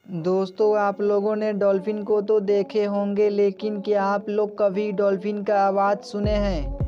दोस्तों, आप लोगों ने डॉल्फिन को तो देखे होंगे, लेकिन क्या आप लोग कभी डॉल्फिन का आवाज़ सुने हैं?